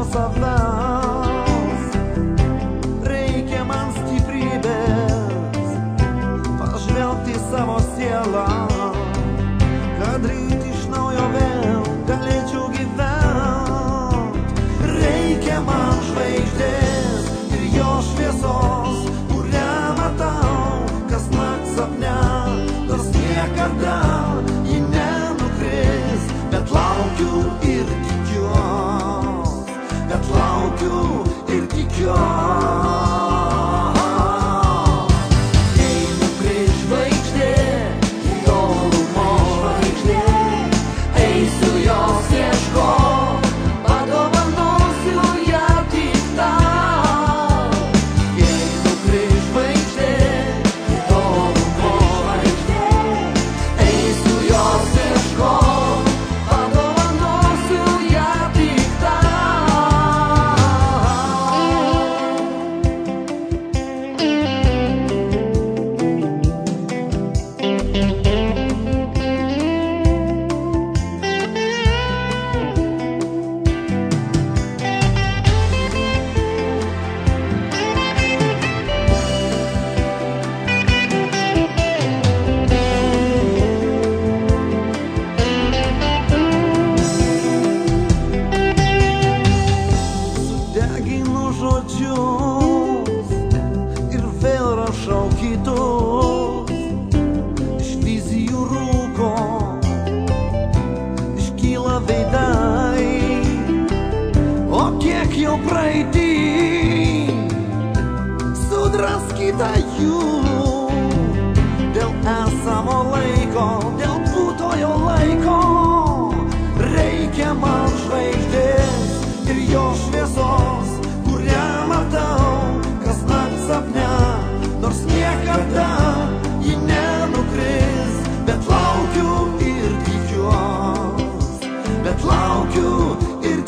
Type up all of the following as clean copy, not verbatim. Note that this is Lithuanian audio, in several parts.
savęs, reikia man stiprybės, pažvelgti savo sielą, kad ryt iš naujo vėl galėčiau gyvent. Reikia man žvaigždės ir jo šviesos, kurią matau kasnakt sapne, nors niekada ji nenukris, bet laukiu ir tikiuos, bet laukiu ir tikiuos. Jei nukris žvaigždė, tolumo žvaigždė, eisiu jos ieškot, padovanosiu ją tik tau. Jei nukris žvaigždė, tolumo žvaigždė, eisiu jos ieškot, padovanosiu ją tik Sudeginu žodžius ir vėl rašau kitus. Iš vizijų rūko iškyla veidai, o kiek jau praeitį sudraskyta jų. Dėl esamo laiko, dėl būtojo laiko, reikia man žvaigždės ir jo šviesos, kurią matau kasnakt sapne, nors niekada ji nenukris, bet laukiu ir tikiuos, bet laukiu ir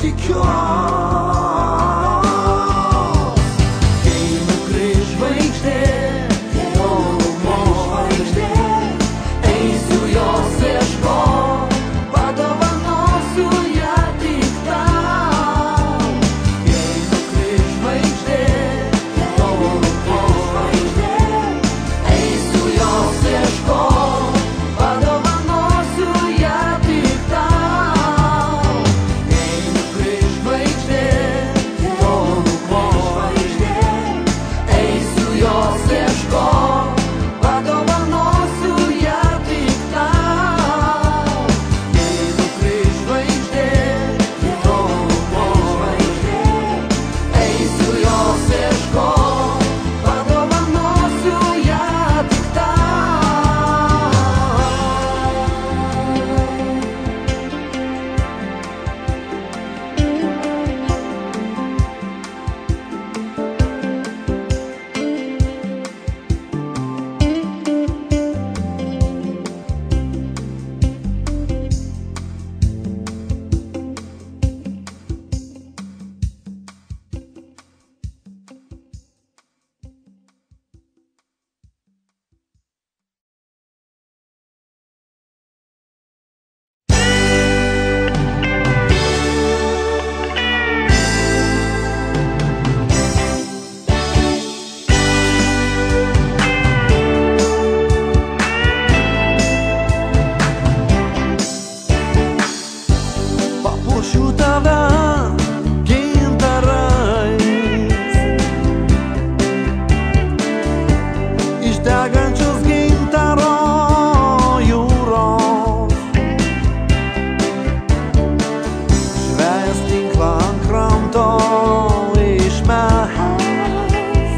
tikiuos. Jei nukris žvaigždė, tolumo žvaigždė, eisiu jos ieškot, padovanosiu ją tik tau. Jei nukris žvaigždė, tolumo žvaigždė, eisiu jos ieškot, padovanosiu ją tik tau. Jei nukris žvaigždė, tolumo žvaigždė, eisiu jos ieškot, padovanosiu ją tik tau. Jei nukris žvaigždė, tolumo žvaigždė, eisiu jos ieškot, padovanosiu ją tik papuošiu tave gintarais, iš degančios gintaro jūros. Žvejas tinklą ant kranto išmes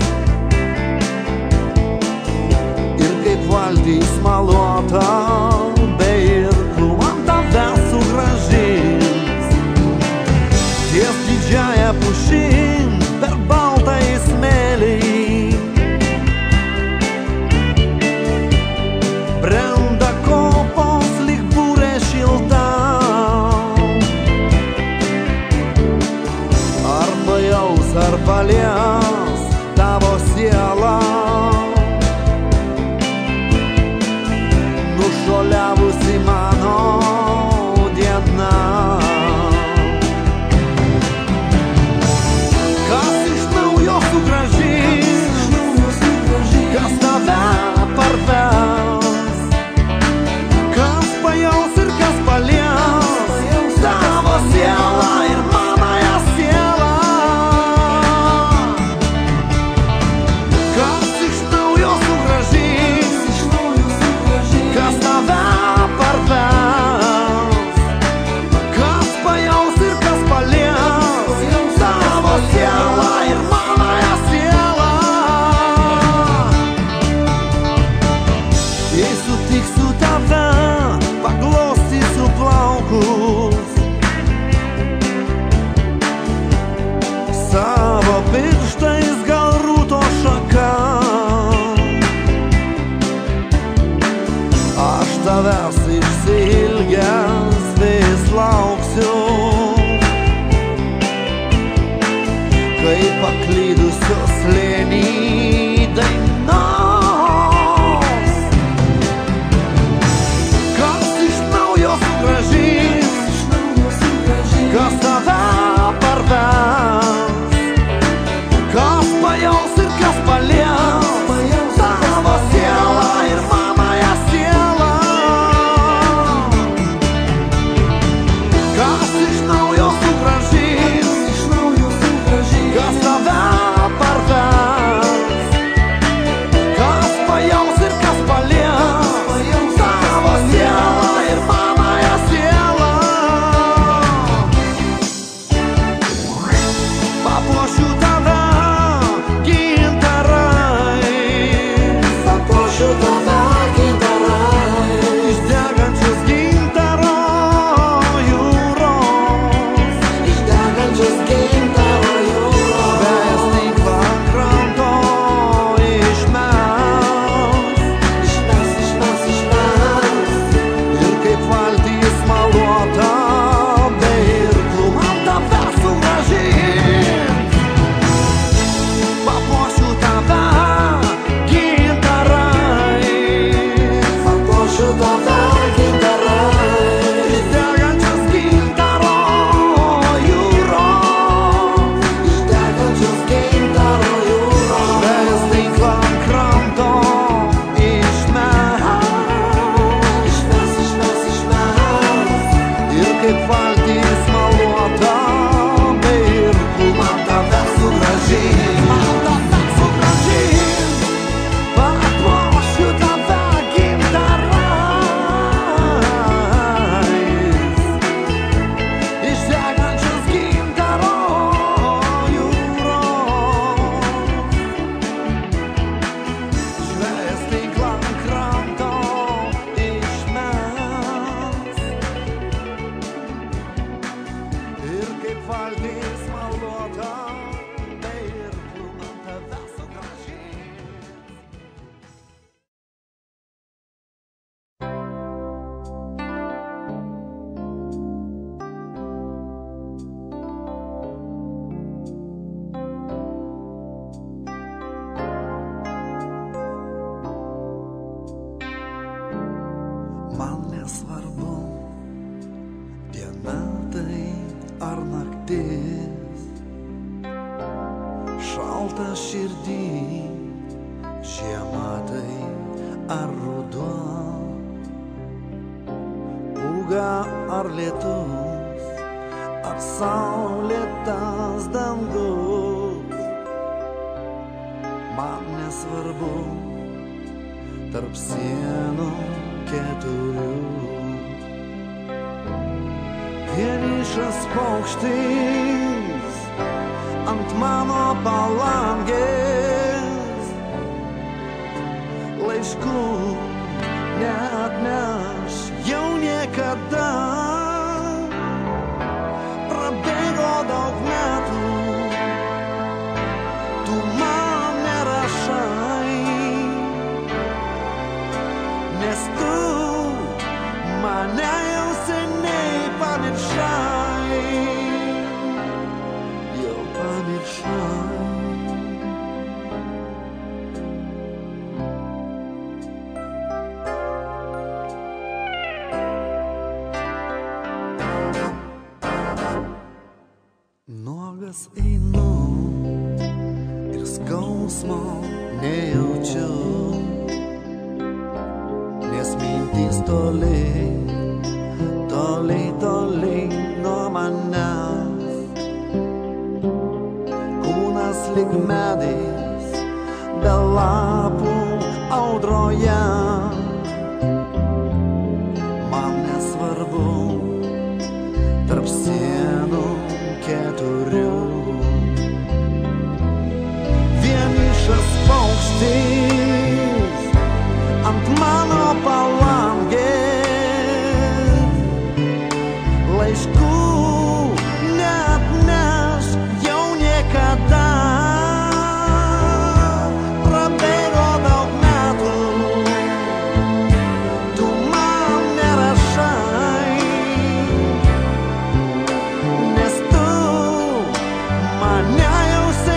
ir kaip valtį smaluota be irklų man tave sugrąžins. Ties didžiąją pušin per baltąjį smėlį brenda kopos lyg būrė šilta. Ar pajaus, ar palies tavo sielą, nušuoliavusi mano diena. kaip paklydusios slėny dainos. Kas iš naujo sugrąžins, kas tave parves, kas pajaus ir kas palies tavo sielą ir manąją sielą. Kas iš naujo sugrąžins, kas tave parves, kas pajaus ir kas palies tavo sielą ir manąją sielą. Papuošiu tave gintarais, Papuošiu tave gintarais, išdegančius gintaro jūros, išdegančius gintaro jūros. vėjas tinklą ant kranto išmes, ir kaip valtis maluota be irklų man tave sugrąžins. Papuošiu tave gintarais, Papuošiu tave gintarais, išdegančius gintaro jūros, išdegančius gintaro jūros. vėjas tinklą ant kranto išmes, ir kaip valtis maluota be irklų man tave sugrąžins. Papuošiu tave gintarais, išdegančius gintaro jūros, žvėjas tinklą ant kranto išmes, ir kaip valtis maluota be irklų man tave sugrąžins. Man nesvarbu diena tai ar naktis, šalta širdį, žiema tai ar ruduo, pūga ar lietus, ar saulėtas dangus. Man nesvarbu tarp sienų keturių, vienišas paukštis ant mano palangės, laiškų neatneš jau niekada. Prabėgo daug metų, tu man nerašai, nes tu mane jau seniai pamiršai, jau pamiršai. Nuogas einu ir skausmo nejaučiu, nes mintys toliai, toliai, toliai nuo manęs. Kūnas lyg medis be lapų audroje. Man nesvarbu tarp sienų keturių, vienišas paukštis ant mano palangės, laiškų neatneš jau niekada. Prabėgo daug metų, tu man nerašai, nes tu mane jau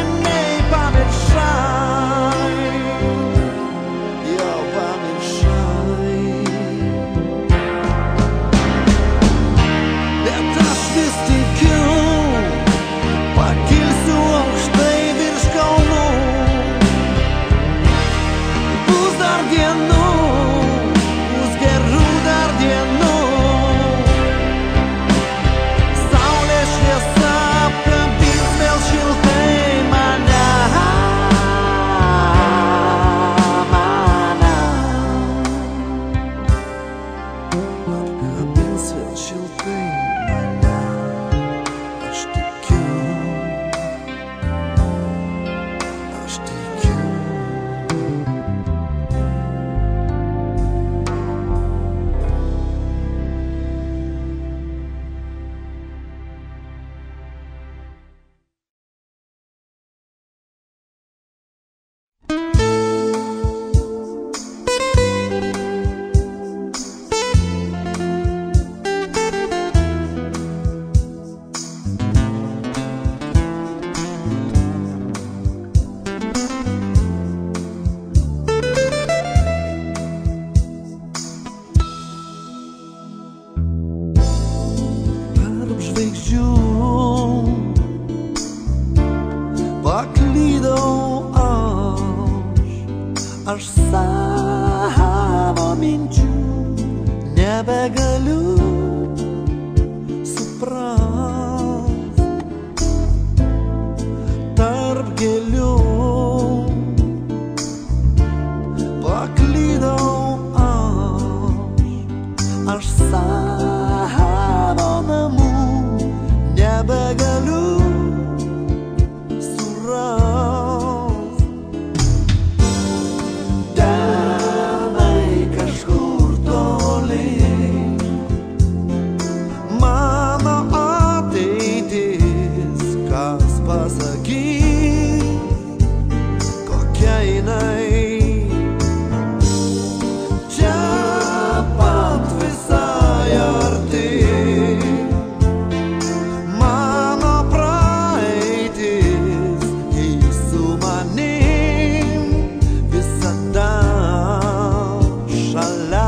gėlių. Paklydau aš savo namų nebegaliu surast. Tenai kažkur toli mano ateitis, kas pasakys, kokia jinai. Čia pat visai arti mano praeitis, ji su manim visada šalia.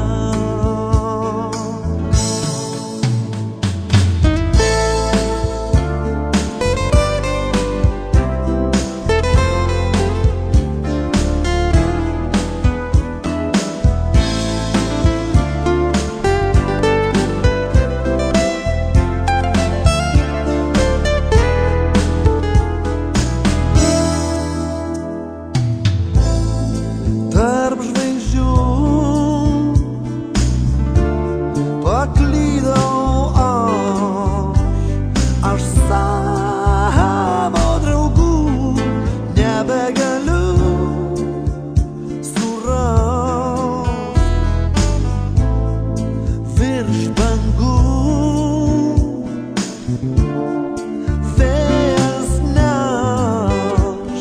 Tarp žvaigždžių paklydau aš savo draugų nebegaliu surast. Virš bangų vėjas neš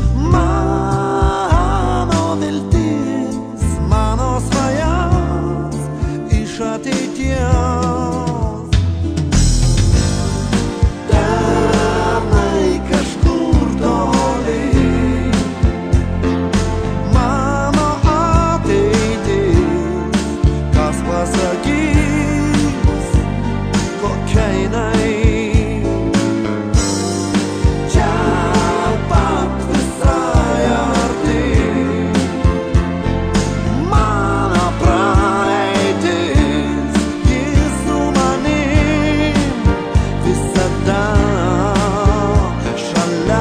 mano viltis, mano svajas iš ateities. Tenai kažkur toli mano ateitis, kas pasakys, kokia jinai. Čia pat visai arti mano praeitis, ji su manim visada šalia.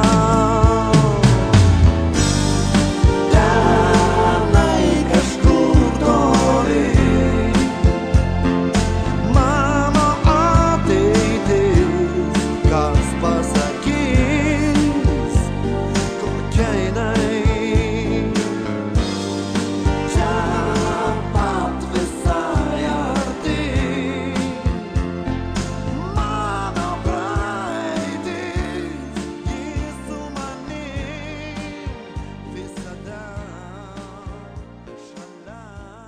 Tenai kažkur toli mano ateitis, kas pasakys, kokia jinai. Čia pat visai arti mano praeitis, ji su manim visada šalia.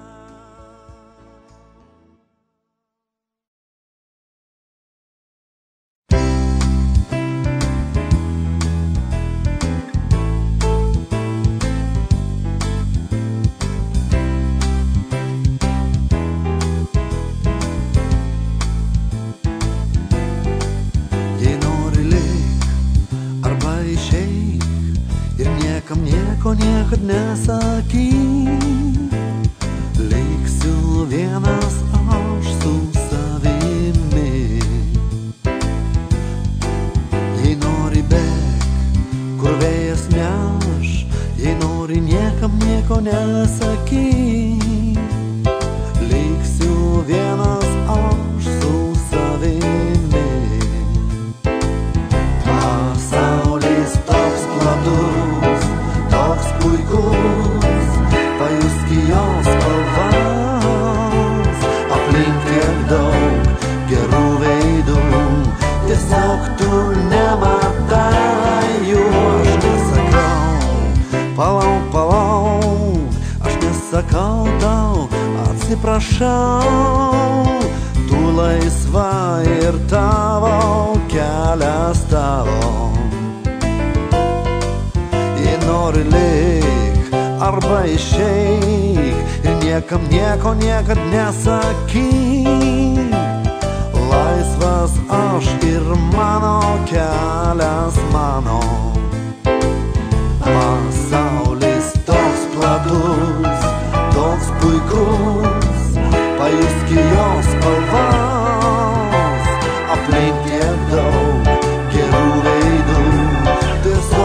Jei nori lik arba išeik ir niekam nieko niekad nesakyk, liksiu vienas aš su savimi. Jei nori bėk, kur vėjas neš, jei nori niekam nieko nesakyk, liksiu vienas aš su savimi. Pasaulis toks platus, toks puikus, pajusk jos spalvas, aplink tiek daug gerų veidų, tiesiog tu nematai jų. Aš nesakau, palauk, palauk, aš nesakau tau atsiprašau, tu laisva ir tavo kelias tavo. Jei nori lik arba išeik ir niekam nieko niekad nesakyk, laisvas aš ir mano kelias mano. Pasaulis toks platus, toks puikus, pajusk jos spalvas, aplink tiek daug gerų veidų, tiesiog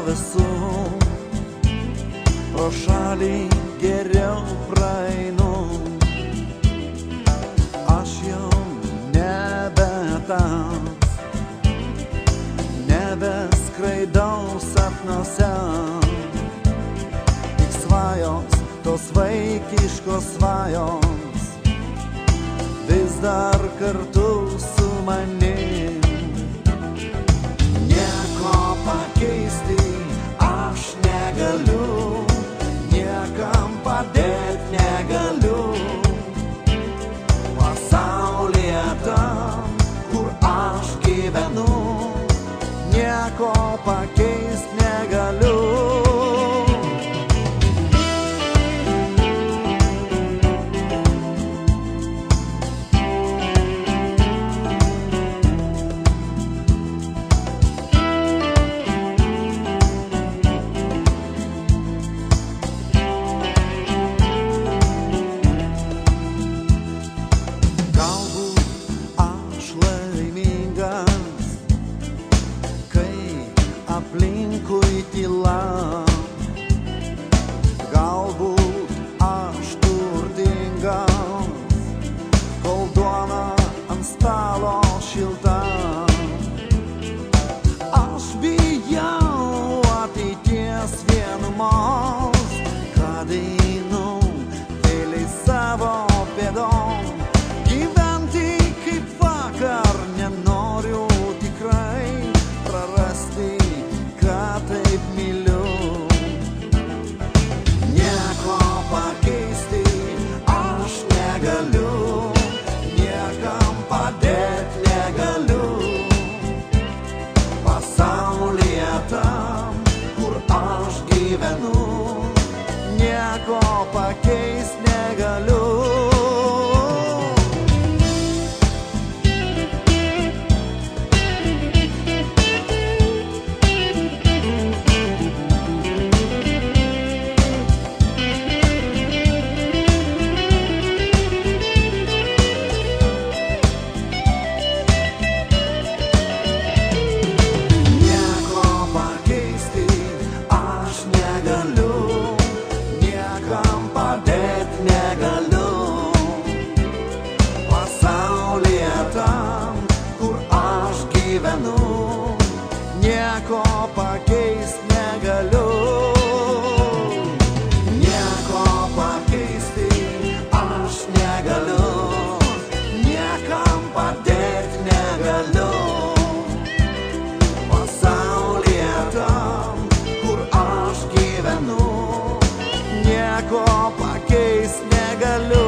visų, pro šalį geriau praeinu. Aš jau nebe tas, nebeskraidau sapnuose, tik svajos, tos vaikiškos svajos, vis dar kartu su manim. Nieko pakeisti aš negaliu, niekam padėt negaliu. Pasaulyje tam, kur aš gyvenu, nieko pakeist negaliu. Aplinkui tyla, galbūt aš turtingas, kol duona ant stalo šilta. Aš bijau ateities vienumos, kad einu vėliai savo pėdom. Gyventi kaip vakar nenoriu tikrai, prarasti taip myliu. Nieko pakeisti aš negaliu, niekam padėt negaliu. Pasaulyje tam, kur aš gyvenu, nieko pakeist negaliu. Nieko pakeist negaliu, nieko pakeisti aš negaliu, niekam padėt negaliu. Pasaulyje tam, kur aš gyvenu, nieko pakeist negaliu.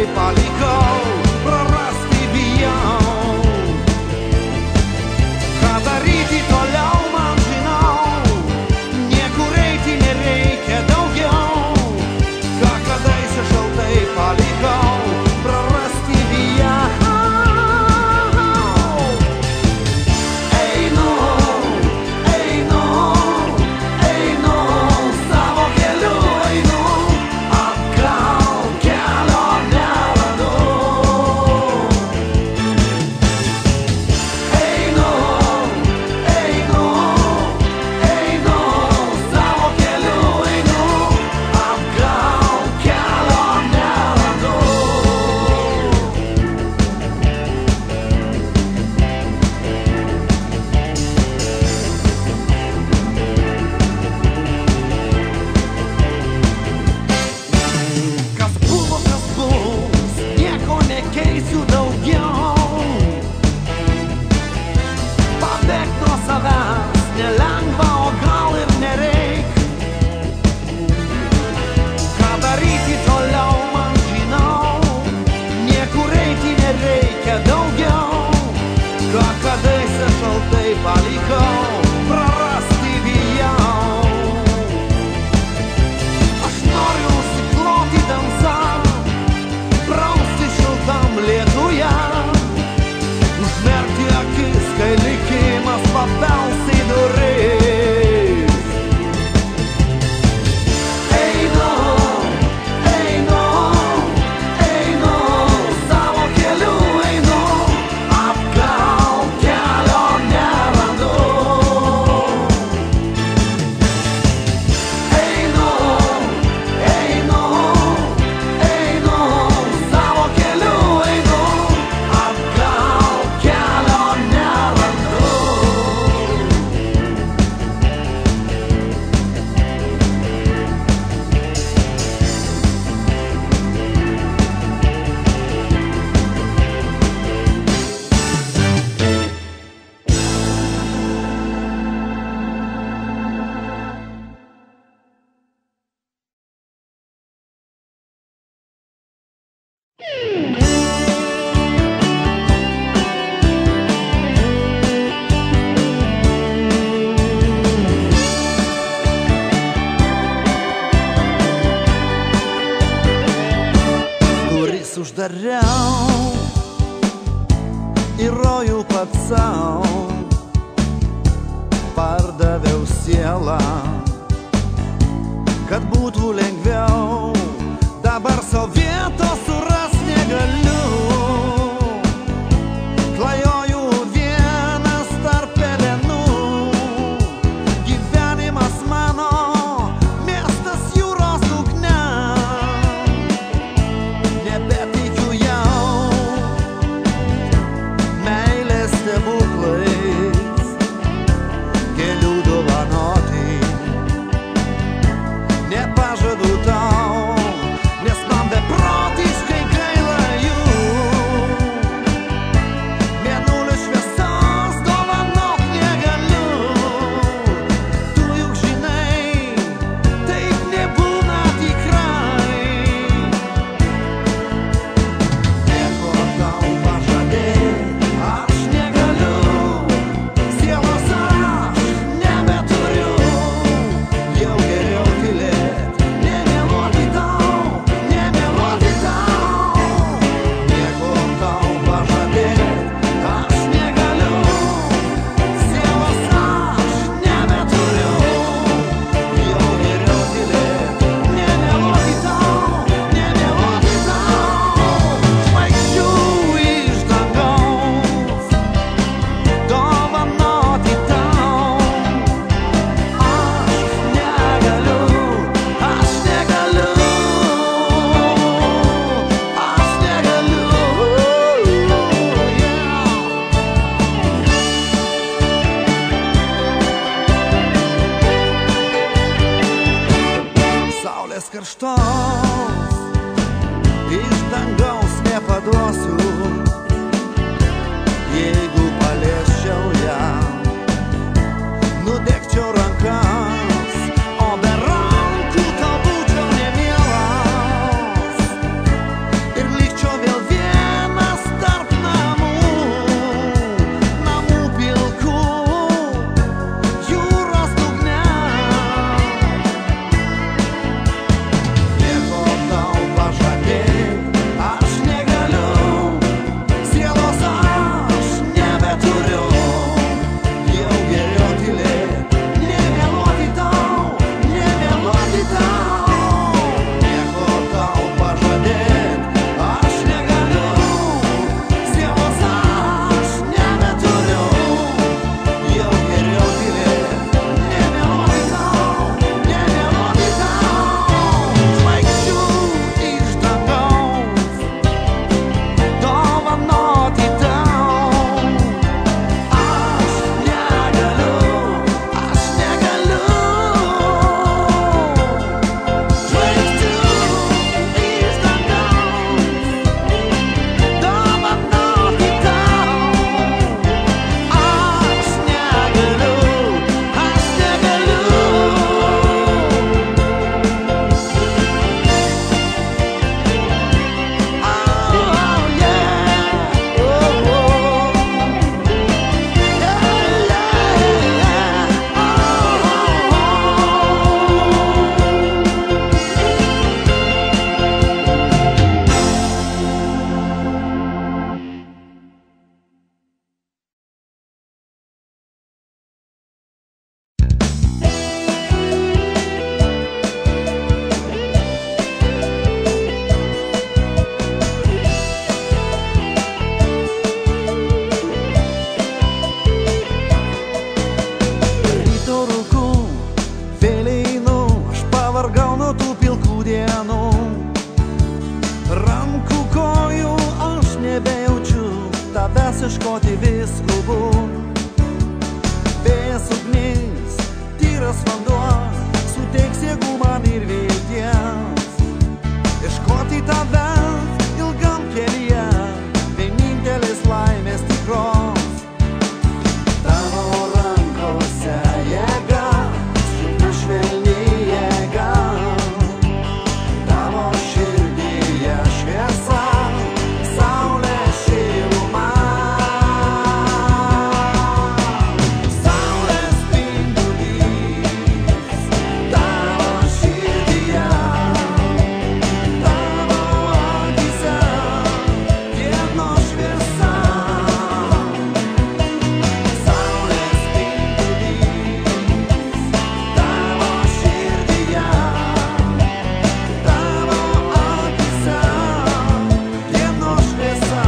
palikau, prarasti bijau. Ką daryti toliau man žinau, niekur eiti nereikia daugiau. Ką kadaise šaltai palikau, prarasti bijau. Einu, einu, einu, savo keliu einu, atgal kelio nerandu. Einu, einu, einu, savo keliu einu, atgal kelio nerandu. Kas buvo, kas bus, nieko nekeisiu daugiau. Pabėgt nuo savęs nelengva, o gal ir nereik. Ką daryti toliau man žinau, niekur eiti nereikia daugiau. Ką kadaise šaltai palikau, prarasti bijau. Aš noriu užsikloti tamsą, prausti šiltam lietuje, užmerkti akis, kai likimas pabels į duris. Einu, einu, einu, savo keliu einu, atgal kelio nerandu. Einu, einu, einu, savo keliu einu, atgal kelio nerandu. Duris uždariau, į rojų pats sau, pardaviau sielą, kad būtų lengviau. Dabar savo vietos suras negaliu. Klajoju vienas tarp pelenų. Gyvenimas mano, miestas jūros dugne. Nebetikiu jau meilės stebuklais, kelių dovanoti. Nepažadu tau, nes man beprotiškai gaila jų. Mėnulio šviesos dovanot negaliu. Tu juk žinai, taip nebūna tikrai. Nieko tau pažadėt aš negaliu. Sielos aš nebeturiu. Jau geriau tylėt, nemeluoti tau, nemeluoti tau. Nieko tau pažadėt aš negaliu. Sielos aš nebeturiu. Jau geriau tylėt, nemeluoti tau, nemeluoti tau. Žvaigždžių iš dangaus dovanoti tau. Aš negaliu, aš negaliu, aš negaliu. Saulės karštos iš dangaus nepaduosiu. Jeigu paliesčiau ją, nudegčiau rankas, o be rankų tau būčiau nemielas. Ir likčiau ieškoti vis skubu. Vėjas ugnis, tyras vanduo, suteiks jėgų man ir vilties. Ieškoti tavęs ilgam kelyje, vienintelis laimės tikros. Tavo rankose jėga, silpna švelni jėga. Tavo širdyje šviesa, saulės šiluma. Saulės spindulys tavo širdyje, tavo akyse dienos šviesa. Saulės spindulys tavo širdyje, tavo akyse dienos šviesa.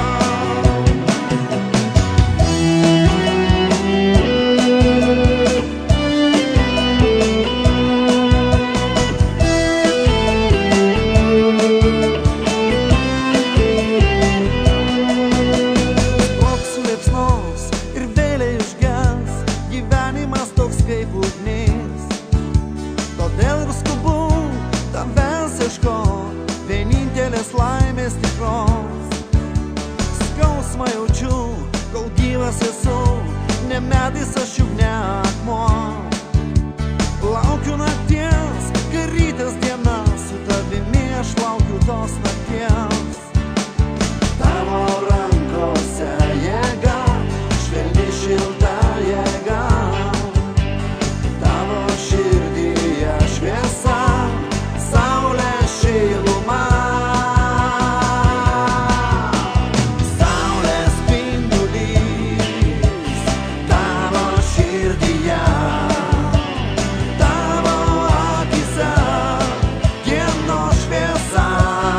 Sprogs liepsnos ir vėliai užges, gyvenimas toks kaip ugnis. Todėl ir skubu tavęs ieškot, vienintelės laimės tikros. Skausmą jaučiu, kol gyvas esu, ne medis aš juk ne akmuo. Laukiu nakties, kai rytas diena, su tavimi aš laukiu tos nakties. Tavo rankose jėga, švelni šilta jėga. Tavo širdyje šviesa, saulės šiluma. Saulės spindulys tavo širdyje, tavo akyse dienos šviesa.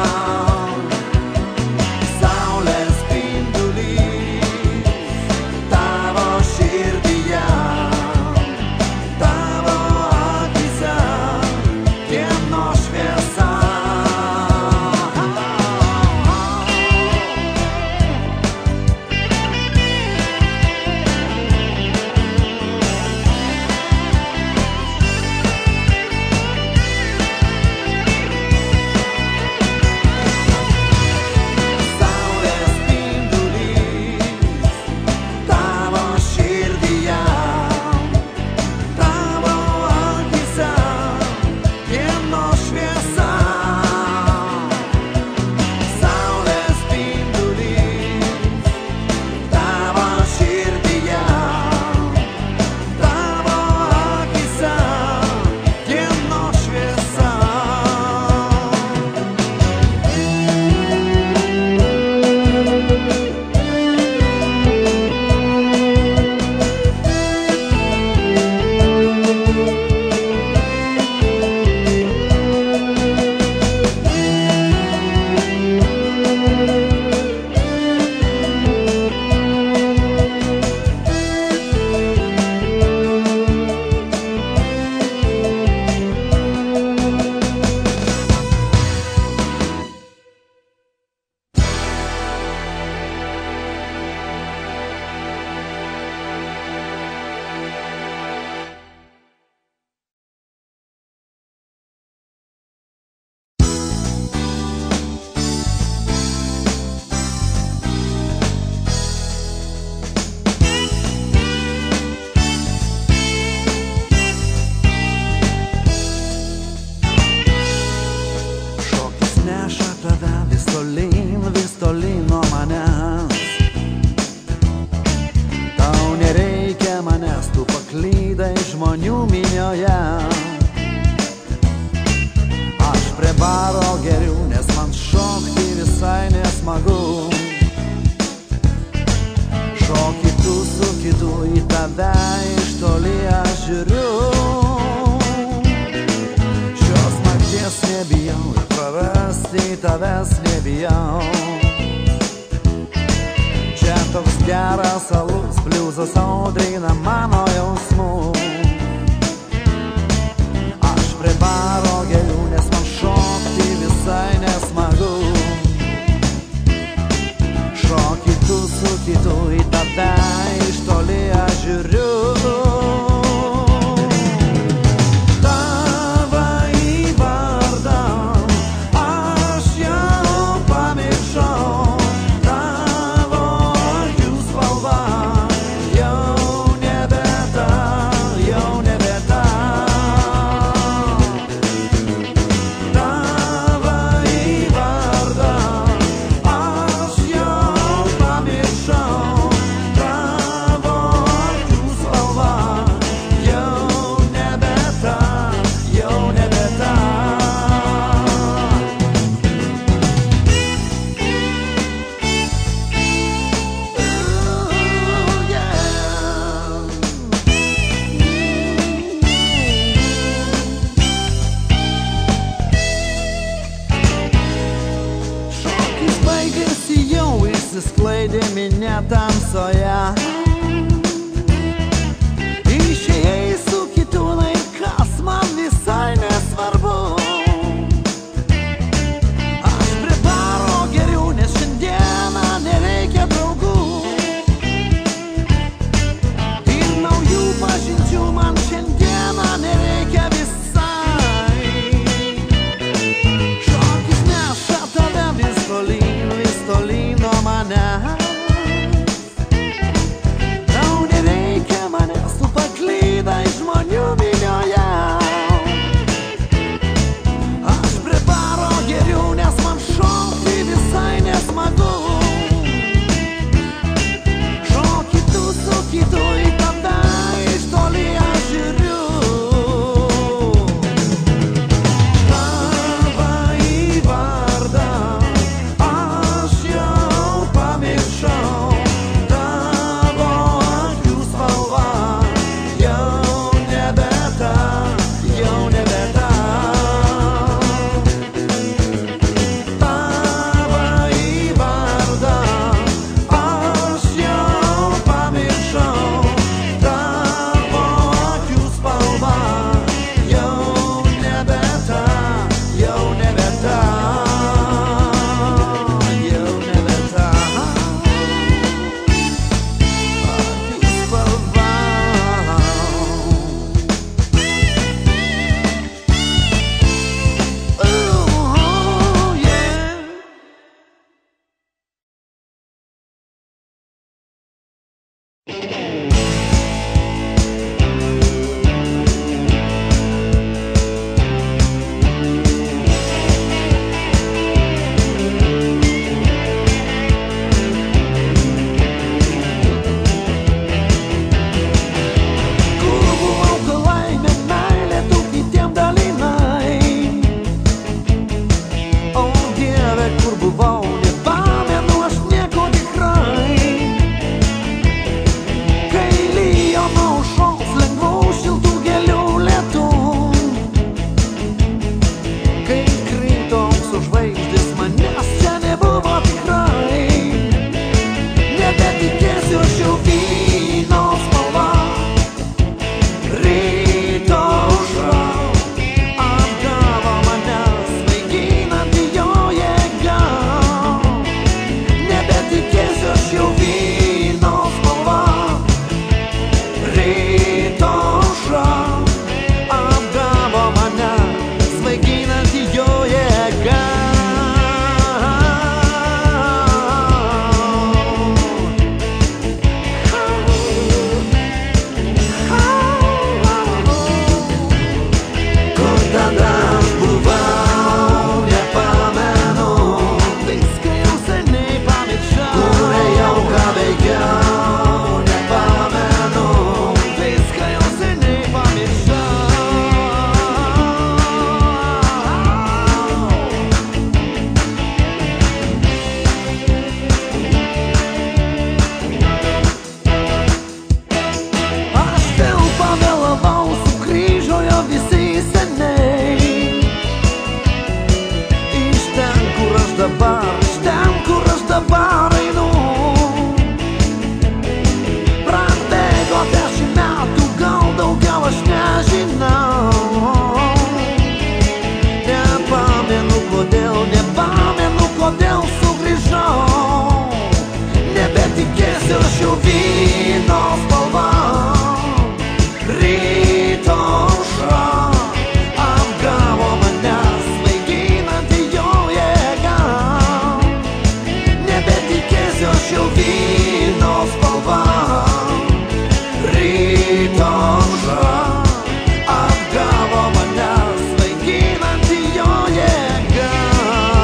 Saulės spindulys tavo širdyje, tavo akyse dienos šviesa. Saulės spindulys tavo širdyje, tavo akyse dienos šviesa. Saulės spindulys tavo širdyje, tavo akyse dienos šviesa. Šokis neša tave vis tolyn nuo manęs. Tau nereikia manęs, tu paklydai žmonių minioje. Aš prie baro geriu, nes man šokti visai nesmagu. Šoki tu su kitu, į tave iš toli aš žiūriu. Šios nakties nebijau ir prarasti tavęs nebijau. Čia toks geras alus, bliuzas audrina mano jausmus. Aš prie baro geriu, nes man šokti visai nesmagu. Šoki tu su kitu, išsisklaidė minė tamsoje. Išėjai su kitūnai, kas man visai nesvarbu. Aš prie baro geriau, nes šiandieną nereikia draugų. Ir naujų pažinčių man šiandieną nereikia visai. Šokis neša tave vis tolyn nuo manęs. Tau nereikia manęs, tu paklydai žmonių minioje. Aš prie baro geriau, nes man šokti visai nesmagu. Šokį tu su kitu, į tada iš toli aš žiūriu. Tavąjį vardą aš jau pamiršau. Tavo akių spalva jau nebe ta. Tavąjį vardą aš jau pamiršau. Tavo akių spalva jau nebe ta. Jau nebe ta. Akių spalva. Oh, yeah. Kur buvau, kol laimė, meilė, tu kitiem dalinai? O Dieve, kur buvau, nepamenu aš nieko tikrai. Kai lijo nuo aušros lengvų šiltų gėlių lietų, kai krito aukso žvaigždės, manęs čia nebuvo tikrai. Nebetikėsiu aš jau vyno spalva. Ryto aušra apgavo mane, svaiginanti jo jėga. Nebetikėsiu aš jau vyno spalva. Ryto aušra apgavo mane, svaiginanti jo jėga. Kur tada aš buvau, nepamenu. Viską jau seniai pamiršau. Kur ėjau, ką veikiau, nepamenu. Viską jau seniai pamiršau. Aš vėl pavėlavau, sugrįžojo visi seniai. Iš ten, kur aš dabar einu. Prabėgo 10 metų, gal daugiau aš nežinau. Nepamenu kodėl sugrįžau. Nebetikėsiu aš jau vyno spalva. Ryto aušra apgavo mane, svaiginanti jo jėga. Nebetikėsiu aš jau vyno spalva. Ryto aušra apgavo mane, svaiginanti jo jėga.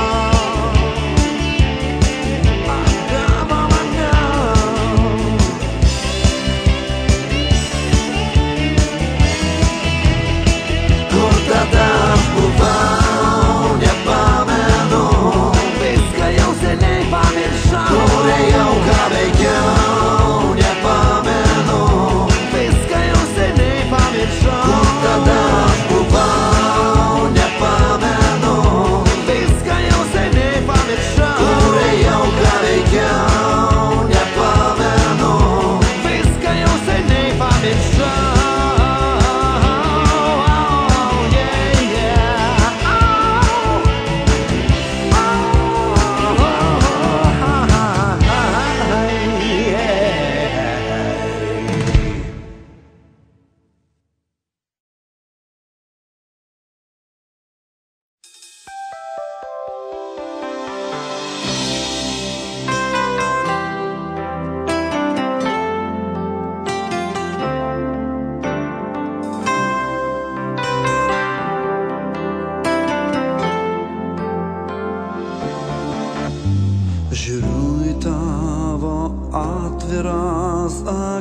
Žiūriu į tavo atviras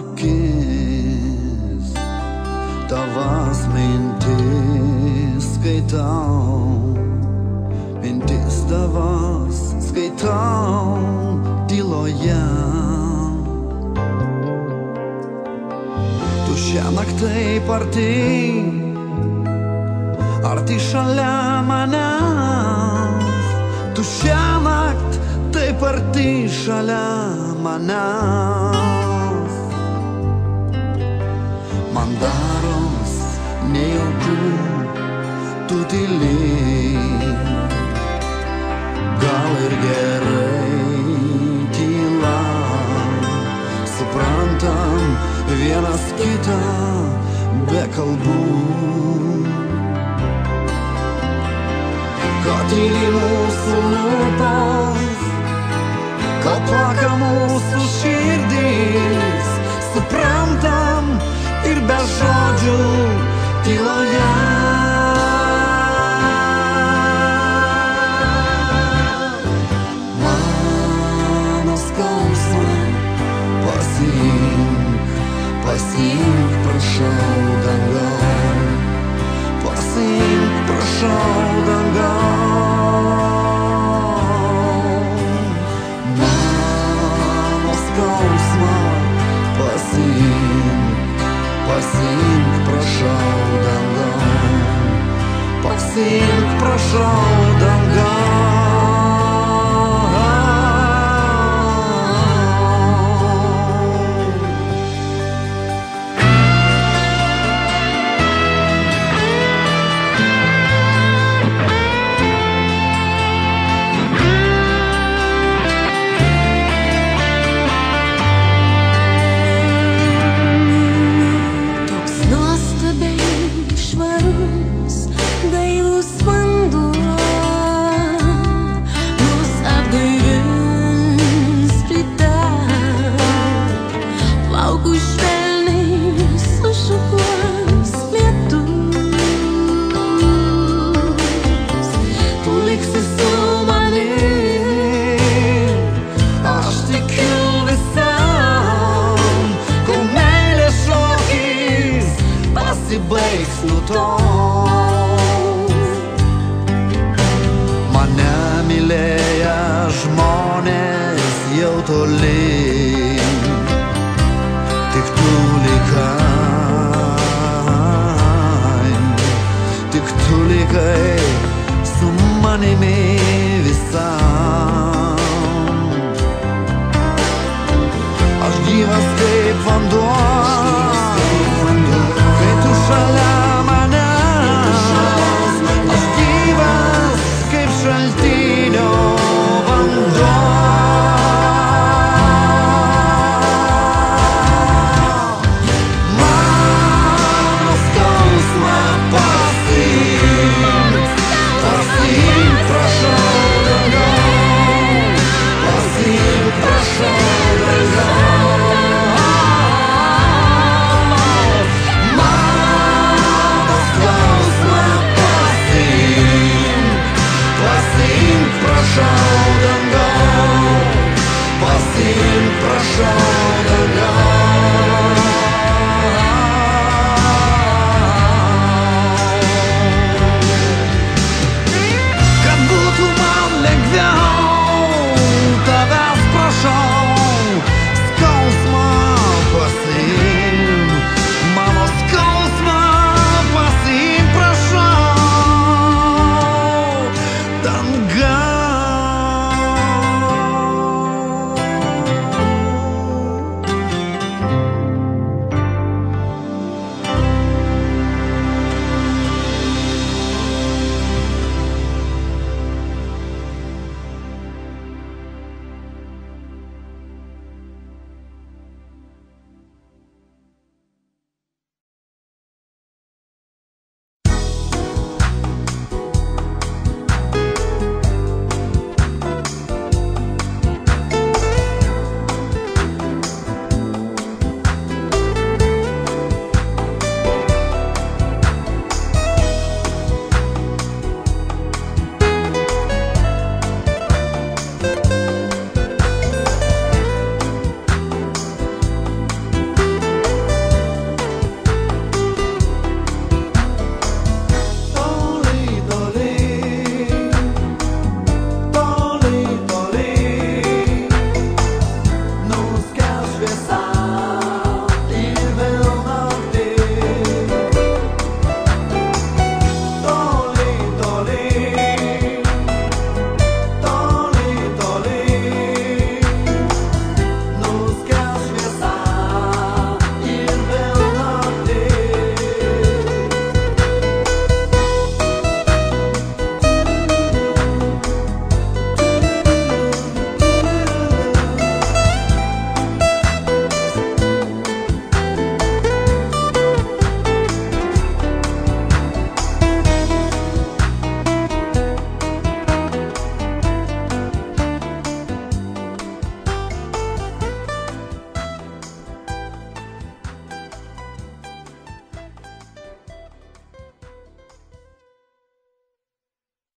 akis, tavas mintis skaitau, mintis tavas skaitau tyloje. Tu šiąnakt taip arti šalia manęs, tu šiąnakt taip arti šalia manęs. Man daros nejauku, tu tyli, gal ir gerai tyla, suprantam vienas kitą be kalbų. Ko tyli mūsų lūpos, ko plaka mūsų širdys, suprantam ir be žodžių tyloje. Mano skausmą pasiimk, prašau dangau, pasiimk, prašau dangau. Mano skausmą pasiimk, prašau dangau, pasiimk, prašau dangau. Pasibaigs nutols. Mane mylėję žmonės jau toli, tik tu likai su manimi visam. Aš gyvas kaip vanduo, kai tu šalia manęs, aš gyvas kaip šaltinio vanduo. Mano skausmą pasiimk, prašau dangau, pasiimk, prašau dangau. Prašau